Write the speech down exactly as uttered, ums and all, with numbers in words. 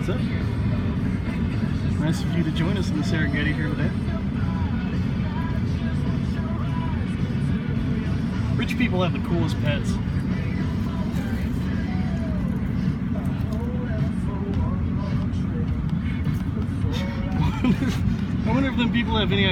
What's up? Nice of you to join us in the Serengeti here today. Rich people have the coolest pets. I wonder if them people have any idea